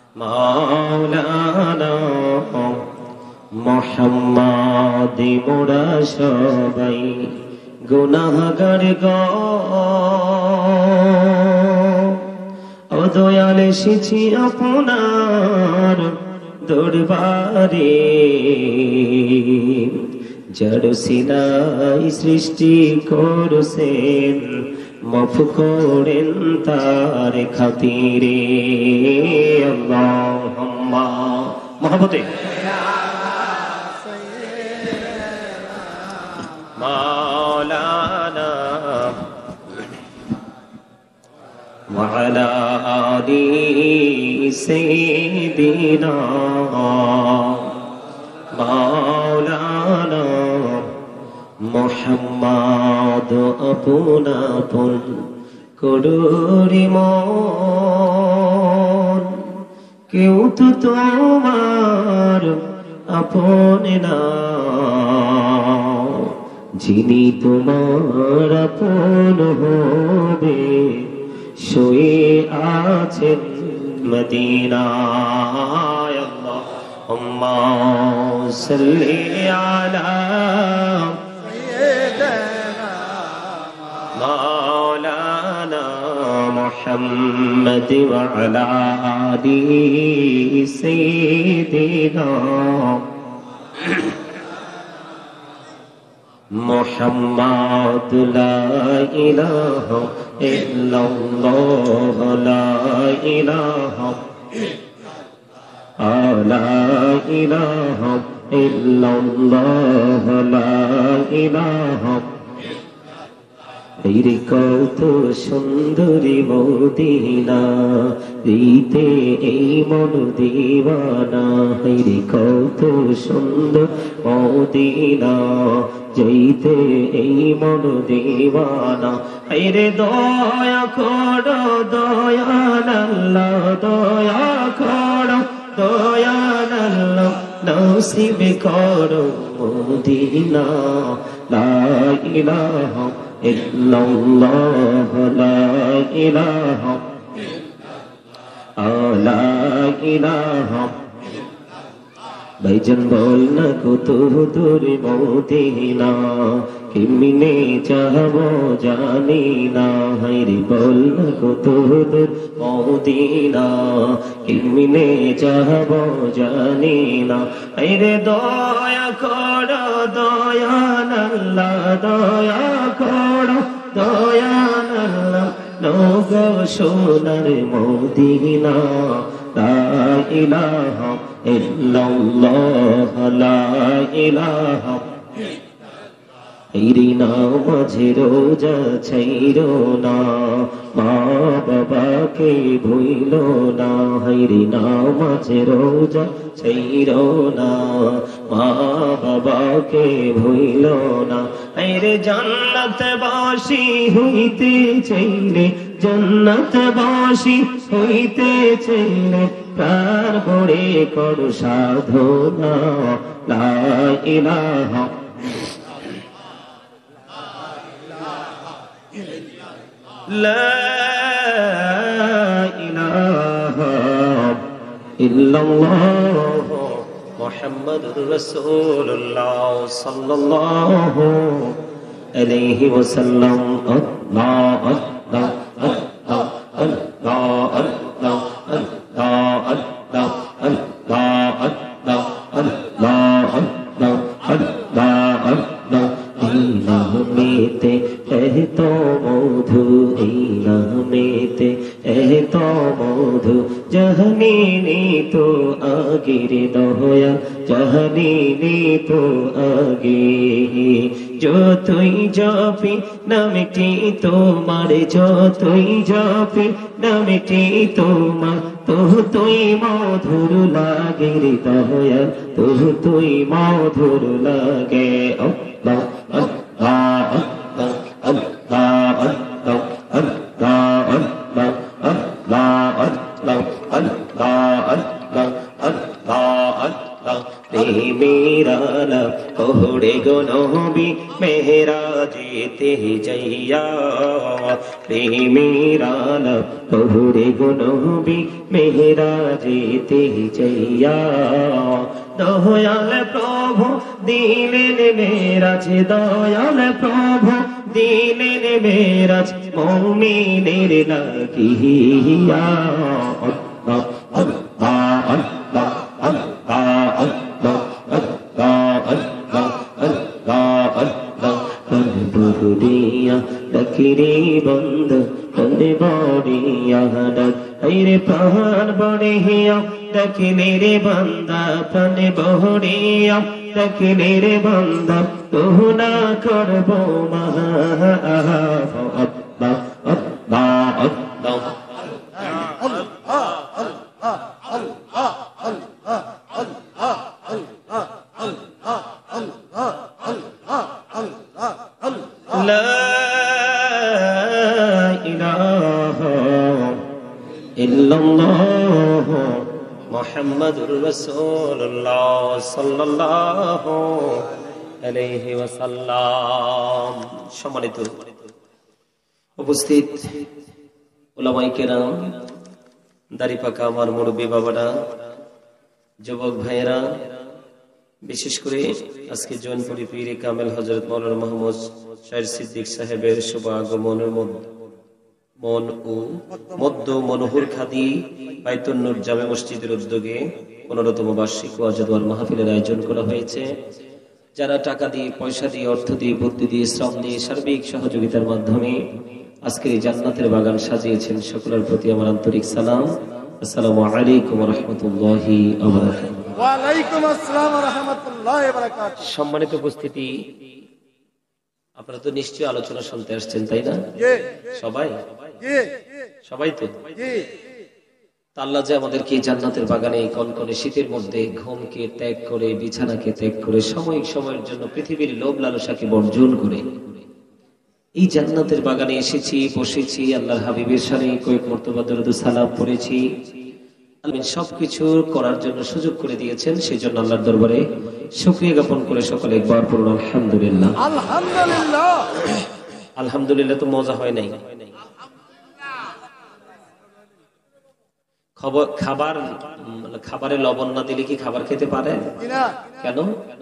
মাওলানা মুহাম্মদ মোরা সবাই গুনাহগার গো ও দয়াল এসেছি আপনার দরবারে জড় সিলাই সৃষ্টি করছেন মাফ করেন তার খাতিরে আল্লাহুম্মা মহব্বতে মাওলানা ওয়া আলা আলি সাইয়্যিদিনা মাওলানা মুহাম্মদ আপন আপন করুরি মন কেউ তো তোমার আপন না যিনি তোমার আপন হবে শুয়ে আছেন মদিনায় আল্লাহুম্মা সাল্লি আলা মাওলানা মুহাম্মদ ওয়া আলা আলি সাইয়্যিদিনা মুহাম্মদ লা ইলাহা ইল্লাল্লাহ লা ইলাহা লা ইলাহা ইল্লাল্লাহ লা ইলাহা রে কত সুন্দরী মদিনা দিতে এই মন দিওয়ানা রে কত সুন্দর মদিনা যাইতে এই মন দিওয়ানা রে দয়া করো দয়াল আল্লাহ দয়া করো দয়াল আল্লাহ নসিব করো মদিনা লা ইলাহা ইল্লাল্লাহ লা ইলাহা লা ইলাহা ভাইজান বল না কত দূর মদিনা কেমনে যাব জানি না হায়রে বল না কত দূর মদিনা কেমনে যাব জানি না হায়রে দয়া করো দয়াল আল্লাহ দয়া করো দয়াল আল্লাহ নগো সোনার মদিনা লা ইলাহা ইল্লাল্লাহ লা ইলাহা এই নামাজে রোজা ছাইরো না মা বাবাকে ভুইলো না হাইরে নামাজে রোজা ছাইরো না মা বাবাকে ভুইলো না হাইরে জান্নাতবাসী হইতে চাইলে জান্নাতবাসী হইতে চাইলে প্রাণ ভরে করো সাধনা লা ইলাহা لا إله إلا الله محمد رسول الله صلى الله عليه وسلم الله الله الله الله الله الله الله الله الله الله الله الله নামেতে এত মধু এই নামেতে এত মধু জাহানি তো আগের দয়া জাহানি তো আগে যতই জপি নামটি তোমার যতই জপি নামটি তোমার তো তুই মধুর লাগে রে দয়া তো তুই মধুর লাগে আল্লাহ আল্লাহ আল্লাহ আল্লাহ আল্লাহ আল্লাহ আল্লাহ আল্লাহ আল্লাহ আল্লাহ আল্লাহ আল্লাহ প্রেমেরালা ওরে গো নবী মেহরাজেতে যাইয়া প্রেমেরালা ওরে গো নবী মেহরাজেতে যাইয়া দয়াল প্রভু দিলেন মেরাজ দয়াল প্রভু দিলেন মেরাজ মুমিনের লাগিয়া আল্লাহ আল্লাহ আল্লাহ আল্লাহ আল্লাহ আল্লাহ আল্লাহ আল্লাহ বড়িয়া দখিরে বন্ধ বন্দে বড়িয়া রে প্রাণ বড়িয়া দখিলে রে বান্দা প্রাণ বড়িয়া দখিলে রে বান্দা তহু না করব মহা আল্লাহ আল্লাহ আল্লাহ মুহাম্মাদুর রাসূলুল্লাহ সাল্লাল্লাহু আলাইহি ওয়াসাল্লাম। সম্মানিত উপস্থিত উলামায়ে কেরাম, দাড়ি পাকা আমার মুরব্বী বাবারা, যুবক ভাইয়েরা, বিশেষ করে আজকে জৈনপুরি পীর কামেল হযরত মাওলানা মুহাম্মদ শাহের সিদ্দিক সাহেবের শুভ আগমনের মধ্য মনোহর খাদি বাইতুন নূর জামে মসজিদের উদ্যোগে 15তম বার্ষিক ওয়াজ ওয়ার মাহফিলের আয়োজন করা হয়েছে। যারা টাকা দিয়ে, পয়সা দিয়ে, অর্থ দিয়ে, বুদ্ধি দিয়ে, শ্রম দিয়ে, সার্বিক সহযোগিতার মাধ্যমে আজকের এই জান্নাতের বাগান সাজিয়েছেন, সকলের প্রতি আমার আন্তরিক সালাম। আসসালামু আলাইকুম ওয়া রাহমাতুল্লাহি ওয়া বারাকাতুহু। ওয়া আলাইকুম আসসালাম ওয়া রাহমাতুল্লাহি ওয়া বারাকাতুহু। সম্মানিত উপস্থিতি, আপনারা তো নিশ্চয়ই আলোচনা শুনতে আসছেন, তাই না? সবাই সবাই তো আল্লাহ যে আমাদেরকে জান্নাতের বাগানে এই কনকনে শীতের মধ্যে ঘুমকে ত্যাগ করে, বিছানাকে ত্যাগ করে, সাময়িক সময়ের জন্য পৃথিবীর লোভ লালসাকে বর্জন করে এই জান্নাতের বাগানে এসেছি, বসেছি, আল্লাহর হাবিবের শানে কয়েক মর্তবা দরুদ সালাম পড়েছি। আল্লাহ সবকিছু করার জন্য সুযোগ করে দিয়েছেন, সেই জন্য আল্লাহর দরবারে শুকরিয়া জ্ঞাপন করে সকলে একবার পড়ুন আলহামদুলিল্লাহ। আলহামদুলিল্লাহ। আলহামদুলিল্লাহ তো মজা হয় নাই। খাবারে লবণ না দিলে কি খাবার খেতে পারে? কেন?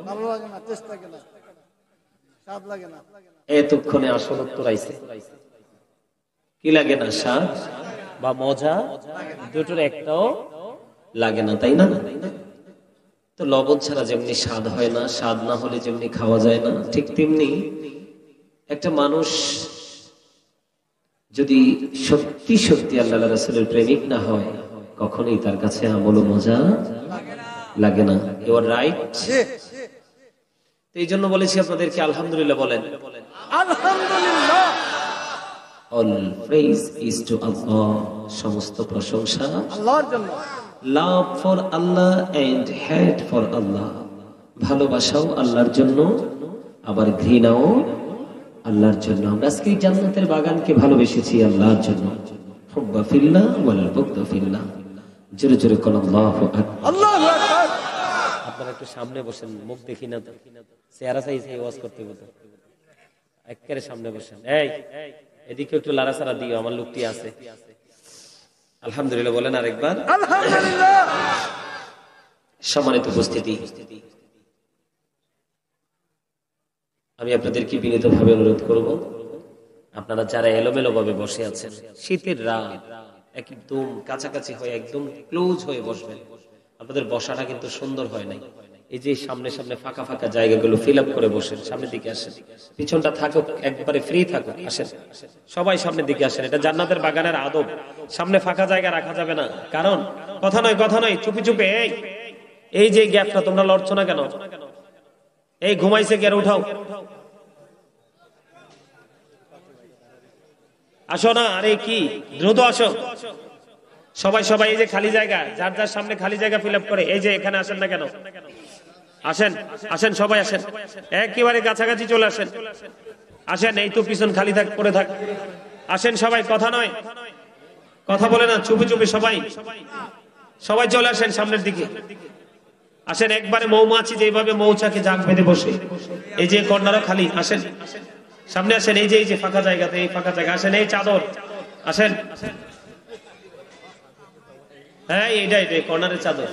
এতক্ষণে আসল উত্তর আইছে, কি লাগে না? স্বাদ বা মজা দুটোর একটাও লাগে না, তাই না? তো লবণ ছাড়া যেমনি স্বাদ হয় না, স্বাদ না হলে যেমনি খাওয়া যায় না, ঠিক তেমনি একটা মানুষ যদি সত্যি সত্যি আল্লাহ রাসূলের প্রেমিক না হয়, কখনোই তার কাছে আমল মজা লাগে না। You are right. এই জন্য বলেছি আপনাদেরকে আলহামদুলিল্লাহ বলেন। আলহামদুলিল্লাহ। All praise is to Allah. সমস্ত প্রশংসা আল্লাহর জন্য। Love for Allah and hate for Allah. ভালোবাসাও আল্লাহর জন্য, আবার ঘৃণাও আল্লাহর জন্য। আমরা আজকে জান্নাতের বাগানকে ভালোবেসেছি আল্লাহর জন্য। হুব্বা ফিল্লাহ ওয়াল বুগদা ফিল্লাহ। জোরে জোরে কোন আল্লাহু আকবার। আল্লাহু আকবার। আপনারা একটু সামনে বসেন, মুখ দেখি না তো, চেহারা চাই ওয়াজ করতে হতো। একেবারে সামনে বসেন। এই এদিকে একটু লাড়াচাড়া দিও, আমার লোকটি আছে। আলহামদুলিল্লাহ বলেন আরেকবার। আলহামদুলিল্লাহ। সম্মানিত উপস্থিতি, আমি আপনাদেরকে বিনীতভাবে অনুরোধ করব, আপনারা যারা এলোমেলো ভাবে বসে আছেন, শীতের রাত, একদম কাছাকাছি হয়ে, একদম ক্লোজ হয়ে বসবেন। আপনাদের বসাটা কিন্তু সুন্দর হয় নাই। এই যে সামনে সামনে ফাঁকা ফাঁকা জায়গাগুলো ফিল আপ করে বসেন। সামনের দিকে আসেন, পিছনটা থাকুক একবারে ফ্রি থাকুক। আসেন সবাই সামনের দিকে আসেন। এটা জান্নাতের বাগানের আদব। সামনে ফাঁকা জায়গা রাখা যাবে না, কারণ কথা নয় চুপি চুপে এই যে গ্যাপটা, তোমরা লড়ছো না কেন? এই ঘুমাইছে কে? উঠাও, আসো না। আরে কি দ্রুত আসো সবাই। এই যে খালি জায়গা, যার যার সামনে খালি জায়গা ফিল আপ করে, এই যে এখানে আসেন না কেন? আসেন সবাই আসেন, একেবারে কাছাকাছি চলে আসেন। আসেন, এই তো পিছন খালি থাক, পড়ে থাক। আসেন সবাই, কথা নয়, কথা বলে না, চুপি চুপি সবাই চলে আসেন সামনের দিকে। আসেন একবারে মৌমাছি যেভাবে মৌচাকে জাগ বেঁধে বসে, এই যে কর্নারও খালি, আসেন সামনে আসেন, এই যে ফাঁকা জায়গাতে, এই ফাঁকা জায়গা আসেন, এই চাদর আসেন, হ্যাঁ এইটাই কর্নারের চাদর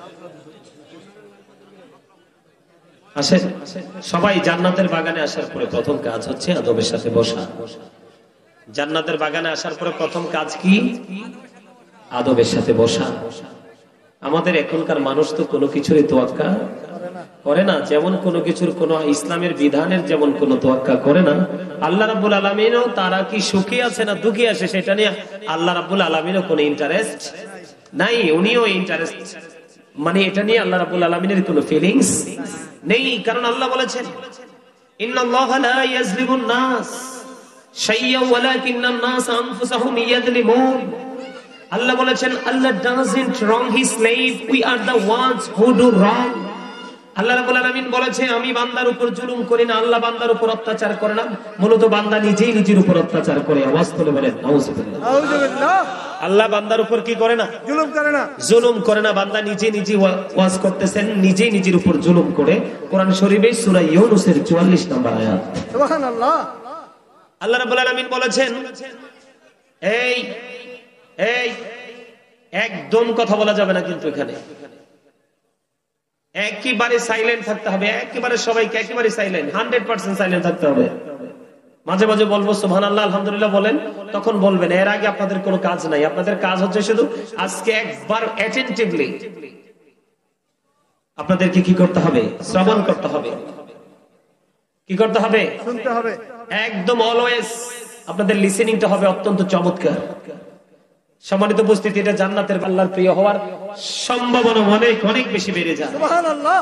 আসেন। সবাই জান্নাতের বাগানে আসার পরে প্রথম কাজ হচ্ছে আদবের সাথে বসা। জান্নাতের বাগানে আসার পরে প্রথম কাজ কি? আদবের সাথে বসা। আমাদের এখনকার মানুষ তো কোনো কিছুরই তোয়াক্কা করে না, যেমন কোনো কিছুর কোন ইসলামের বিধানের যেমন কোনো তোয়াক্কা করে না, আল্লাহ রাব্বুল আলামিনও তারা কি সুখী আছে না দুঃখী আছে সেটা নিয়ে আল্লাহ রাব্বুল আলামিনও কোনো ইন্টারেস্ট নাই, উনিও ইন্টারেস্ট মানে এটা নিয়ে আল্লাহ রাব্বুল আলামিনের কোনো ফিলিংস নেই। কারণ আল্লাহ বলেছেন ইন্নাল্লাহা লা ইয়াজলিমুন নাস শাইয়্যান ওয়ালাকিন্নান নাস আনফুসাহুম ইয়াজলিমুন। আল্লাহ বলেছেন আল্লাহ doesn't wrong his slave, we are the ones who do wrong। আল্লাহ রাব্বুল আলামিন বলেছে আমি বান্দার উপর জুলুম করি না, আল্লাহ বান্দার উপর অত্যাচার করে না, মূলত বান্দা নিজেই নিজের উপর অত্যাচার করে। আওয়াজ করে বলেন নাউজুবিল্লাহ। নাউজুবিল্লাহ। আল্লাহ বান্দার উপর কি করে না? জুলুম করে না। জুলুম করে না, বান্দা নিজে নিজে ওয়াজ করতেছেন, নিজেই নিজের উপর জুলুম করে। কোরআন শরীফে সূরা ইউনূসের 44 নম্বর আয়াত। সুবহানাল্লাহ। আল্লাহ রাব্বুল আলামিন বলেছেন এই এই একদম কথা বলা যাবে না, কিন্তু এখানে একেবারে সাইলেন্ট থাকতে হবে, একেবারে সবাইকে একেবারে সাইলেন্ট, 100% সাইলেন্ট থাকতে হবে। মাঝে মাঝে বলবো সুবহানাল্লাহ আলহামদুলিল্লাহ বলেন, তখন বলবেন। এর আগে আপনাদের কোনো কাজ নাই, আপনাদের কাজ হচ্ছে শুধু আজকে একবার অ্যাটেনটিভলি আপনাদেরকে কি করতে হবে? শ্রবণ করতে হবে। কি করতে হবে? শুনতে হবে। একদম অলওয়েজ আপনাদের লিসেনিংটা হবে অত্যন্ত চমৎকার। সম্মানিত উপস্থিতি, এটা জান্নাতের আল্লাহর প্রিয় হওয়ার সম্ভাবনা অনেক অনেক বেশি বেড়ে যায়। সুবহানাল্লাহ।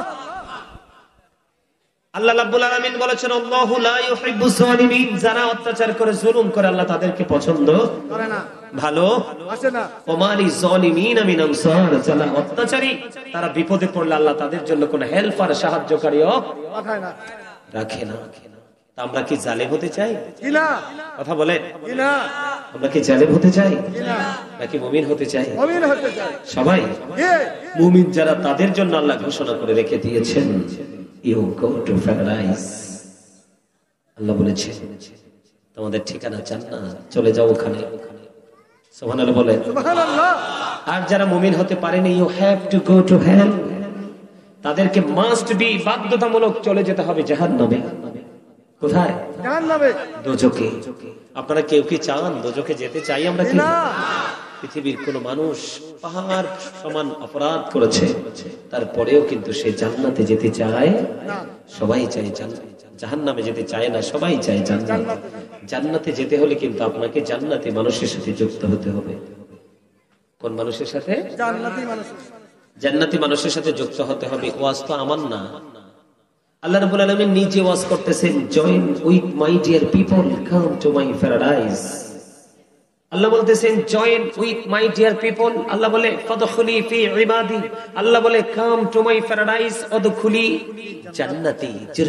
আল্লাহ রাব্বুল আলামিন বলেছেন আল্লাহু লা ইউহিব্বুজ জালিমিন, যারা অত্যাচার করে জুলুম করে আল্লাহ তাদেরকে পছন্দ করে না, ভালো আসে না। ওমালি জালিমিন মিন আনসার, যারা অত্যাচারী তারা বিপদে পড়লে আল্লাহ তাদের জন্য কোনো হেল্পার সাহায্যকারীও পাঠায় না, রাখে না। আমরা কি জালেম হতে চাই? কিনা কথা বলেন, কিনা আমরা কি জালেম হতে চাই কিনা নাকি মুমিন হতে চাই? মুমিন হতে চাই সবাই। মুমিন যারা তাদের জন্য আল্লাহ ঘোষণা করে রেখে দিয়েছেন ইউ গো টু প্যারাডাইস। আল্লাহ বলেছেন তোমাদের ঠিকানা জান্নাত, চলে যাও ওখানে। সুবহানাল্লাহ বলেন। সুবহানাল্লাহ। আর যারা মুমিন হতে পারেনি you have to go to hell, তাদেরকে মাস্ট বি বাধ্যতামূলক চলে যেতে হবে জাহান্নামে। কোথায়? জাহান্নামে, দোজখে। আপনারা কেউ কি চান দোজখে যেতে? চাই আমরা কি? পৃথিবীর কোন মানুষ পাহাড় সমান অপরাধ করেছে, তারপরেও কিন্তু সে জান্নাতে যেতে চায় না। সবাই চায় জাহান্নামে যেতে চায় না, সবাই চায় জান্নাত। জান্নাতে যেতে হলে কিন্তু আপনাকে জান্নাতি মানুষের সাথে যুক্ত হতে হবে। কোন মানুষের সাথে? জান্নাতি মানুষের সাথে যুক্ত হতে হবে। ওয়াজ তো আমার না, আল্লাহ রাব্বুল আলামিন নিজে ওয়াজ করতেছেন, join with my dear people, come to my paradise. আল্লাহ বলতেছেন join with my dear people. আল্লাহ বলে ফাদখুলি ফি ইবাদি, আল্লাহ বলে কাম টু মাই প্যারাডাইস ওয়াদখুলি জান্নাতি।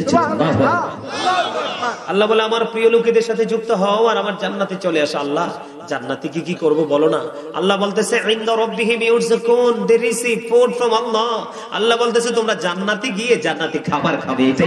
আল্লাহ বলে আমার প্রিয় লোকেদের সাথে যুক্ত হও আর আমার জান্নাতে চলে আসো। আল্লাহ জান্নাতে কি কি করব বলো না। আল্লাহ বলতেছে ইনদা রাব্বিহিম ইউরযাকুন, they receive food from Allah. আল্লাহ বলতেছে তোমরা জান্নাতে গিয়ে জান্নাতি খাবার খাবে, এটাই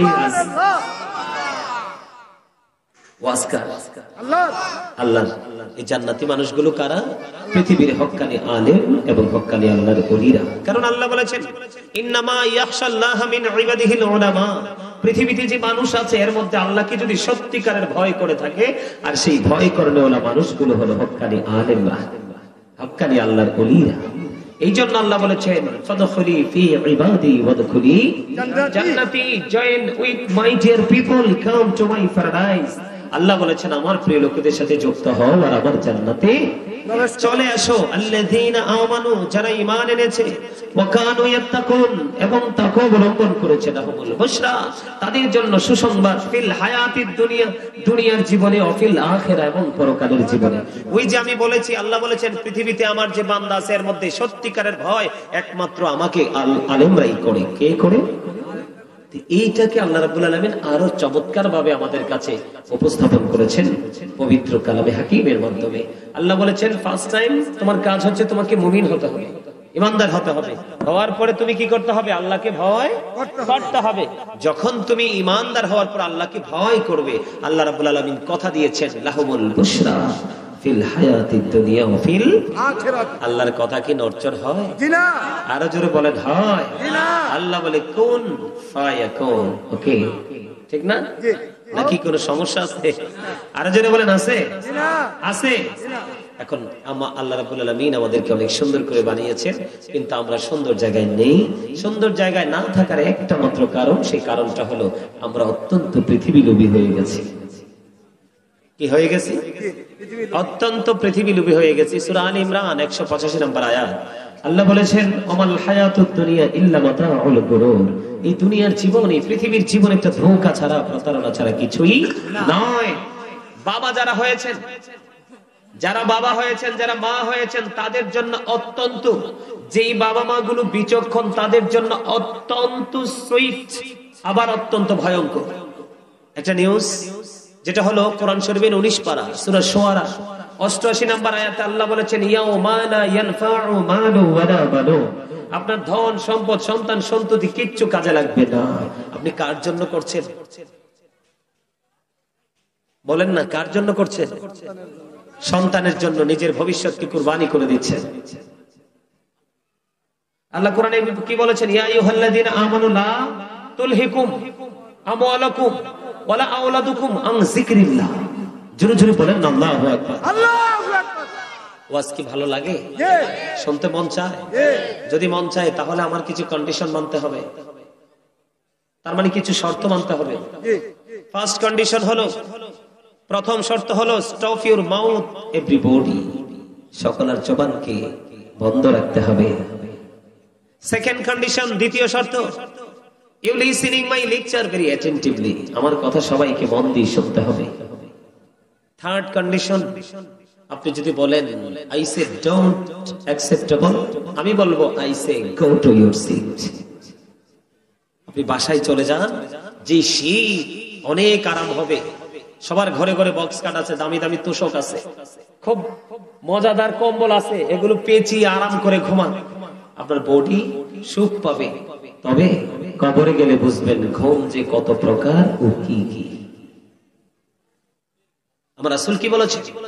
আল্লাহ। এই জান্নাতি মানুষগুলো কারা? পৃথিবীর হক্কানি আলেম এবং হক্কানি আল্লাহর ওলিরা। কারণ আল্লাহ বলেছেন ইন্নামা ইয়াখশাল্লাহা মিন ইবাদিহিল উলামা, পৃথিবীতে যে মানুষ আছে এর মধ্যে আল্লাহকে যদি সত্যিকারের ভয় করে থাকে, আর সেই ভয় করলে ওলা মানুষগুলো হলো হক্কানি আলেমরা, হক্কানি আল্লাহর ওলিরা। এই জন্য আল্লাহ বলেছেন ফাদখুলি ফি ইবাদি ওয়াদখুলি জান্নাতি, join with my dear people, come to my paradise. আল্লাহ বলেছেন আমার প্রিয় লোকেদের সাথে যুক্ত হও আর আমার জান্নাতে চলে আসো। আল্লাযীনা আমানু, যারা ঈমান এনেছে, ওয়া কানু ইয়াত্তাকুন, এবং তাকওয়া অবলম্বন করেছে, লাহুমুল বুশরা, তাদের জন্য সুসংবাদ, ফিল হায়াতিদ দুনিয়া, দুনিয়ার জীবনে, ও ফিল আখিরা, এবং পরকালের জীবনে। ওই যে আমি বলেছি আল্লাহ বলেছেন পৃথিবীতে আমার যে বান্দা আছে এর মধ্যে সত্যিকারের ভয় একমাত্র আমাকে আলেমরাই করে। কে করে? এইটাকে আল্লাহ রাব্বুল আলামিন আরো চমৎকার ভাবে আমাদের কাছে উপস্থাপন করেছেন পবিত্র কালামে হাকিমের মাধ্যমে। আল্লাহ বলেছেন ফার্স্ট টাইম তোমার কাজ হচ্ছে তোমাকে মুমিন হতে হবে। ইমানদার হতে হবে। হওয়ার পরে তুমি কি করতে হবে? আল্লাহকে ভয় করতে হবে। যখন তুমি ইমানদার হওয়ার পর আল্লাহকে ভয় করবে, আল্লাহ রাব্বুল আলামিন কথা দিয়েছেন লাহুমুল বুশরা ফিল হায়াতিদ দুনিয়া ওয়া ফিল আখিরাত। আল্লাহর কথা কি নড়চড় হয়? জি না। আরো জোরে বলেন হয়। জি না। আল্লাহ বলে কুন ফায়াকুন। ওকে, ঠিক না? জি। নাকি কোনো সমস্যা আছে? আরো জোরে বলেন আছে? জি না। আছে। এখন আল্লাহ রাব্বুল আলামিন আমাদেরকে অনেক সুন্দর করে বানিয়েছেন, কিন্তু আমরা সুন্দর জায়গায় নেই। সুন্দর জায়গায় না থাকার একটা মাত্র কারণ, সেই কারণটা হলো আমরা অত্যন্ত পৃথিবী লোভী হয়ে গেছি। কি হয়ে গেছি? অত্যন্ত পৃথিবী লোভী হয়ে গেছি। সূরা আলে ইমরান 185 নম্বর আয়াত আল্লাহ বলেছেন ওমাল হায়াতুদ দুনিয়া ইল্লা মাতাউল গুরুর। এই দুনিয়ার জীবন, এই পৃথিবীর জীবন একটা ধোঁকা ছাড়া, প্রতারণা ছাড়া কিছুই নয়। বাবা যারা হয়েছেন, যারা বাবা হয়েছেন, যারা মা হয়েছেন, তাদের জন্য অত্যন্ত, যেই বাবা মা গুলো বিচক্ষণ তাদের জন্য অত্যন্ত সুইট, আবার অত্যন্ত ভয়ঙ্কর একটা নিউজ, যেটা হলো কোরআন শরীফের 19 পারা সূরা শুআরা 88 নম্বর আয়াতে আল্লাহ বলেছেন ইয়াউমা লা ইয়ানফাউ মালু ওয়ালা বানুন। আপনার ধন সম্পদ সন্তান সন্ততি কিচ্ছু কাজে লাগবে না। আপনি কার জন্য করছেন? বলেন না, কার জন্য করছেন? সন্তানের জন্য নিজের ভবিষ্যৎকে কুরবানি করে দিচ্ছেন। আল্লাহ কোরআনে কি বলেছেন? ইয়া আইয়ুহাল্লাযীনা আমানু লা তুলহিকুম আমওয়ালুকুম ওয়ালা আওলাদুকুম আন যিকরিল্লাহ। জোরে জোরে বলেন আল্লাহু আকবার। আল্লাহু আকবার। ওয়াজ কি ভালো লাগে? শুনতে মন চায়? যদি মন চায় তাহলে আমার কিছু কন্ডিশন মানতে হবে, তার মানে কিছু শর্ত মানতে হবে। ফার্স্ট কন্ডিশন হলো, প্রথম শর্ত হলো স্টপ ইউর মাউথ এভরিবডি। সকলের জবানকে বন্ধ রাখতে হবে। সেকেন্ড কন্ডিশন, দ্বিতীয় শর্ত, you listening my lecture very attentively. আমার কথা সবাইকে মন দিয়ে শুনতে হবে। থার্ড কন্ডিশন, আপনি যদি বলেন আই সে ডোন্ট অ্যাকসেপ্টেবল, আমি বলবো I say go to your seat. আপনি বাসায় চলে যান, যে শীত অনেক আরাম হবে। সবার ঘরে ঘরে বক্স কাট আছে, দামি দামি তোষক আছে, খুব মজাদার কম্বল আছে, এগুলো পেঁচিয়ে আরাম করে ঘুমান, আপনার বডি সুখ পাবে। তবে কবরে গেলে বুঝবেন ঘুম যে কত প্রকার ও কি কি। আমার রাসূল কি বলেছে?